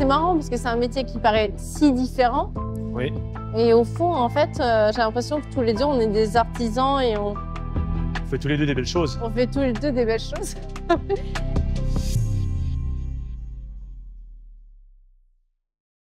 marrant parce que c'est un métier qui paraît si différent. Oui. Et au fond, en fait, j'ai l'impression que tous les deux, on est des artisans et On fait tous les deux des belles choses. on fait tous les deux des belles choses.